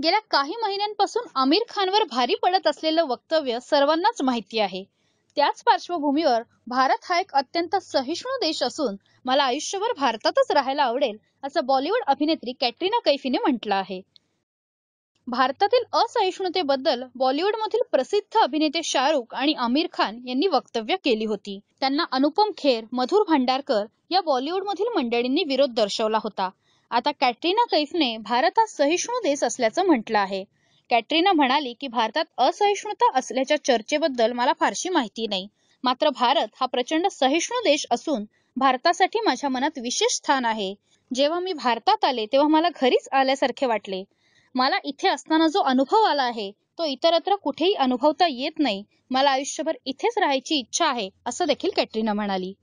गेल्या काही महिन्यांपासून आमिर खानवर भारी पडत असलेलं वक्तव्य सर्वांनाच माहिती आहे. त्याच पार्श्वभूमीवर भारत हा एक अत्यंत सहिष्णू देश असून मला आयुष्यभर भारतातच राहायला आवडेल, असं बॉलिवूड अभिनेत्री कॅटरीना कैफ हिने म्हटलं आहे. भारतातील असहिष्णुतेबद्दल बॉलिवूडमधील प्रसिद्ध अभिनेते शाहरुख आणि आमिर खान यांनी वक्तव्य केली होती. त्यांना अनुपम खेर, मधुर भांडारकर या बॉलिवूडमधील मंडळींनी विरोध दर्शवला होता. आता कॅटरीना कैफने भारत हा सहिष्णू देश असल्याचं म्हटलं आहे. कॅटरीना म्हणाली की भारतात असहिष्णुता असल्याच्या चर्चेबद्दल मला फारशी माहिती नाही. मात्र भारत हा प्रचंड सहिष्णू देश असून भारतासाठी माझ्या मनात विशेष स्थान आहे. जेव्हा मी भारतात आले तेव्हा मला घरीच आल्यासारखे वाटले. मला इथे असताना जो अनुभव आला आहे तो इतरत्र कुठेही अनुभवता येत नाही. मला आयुष्यभर इथेच राहायची इच्छा आहे, असं देखील कॅटरीना म्हणाली.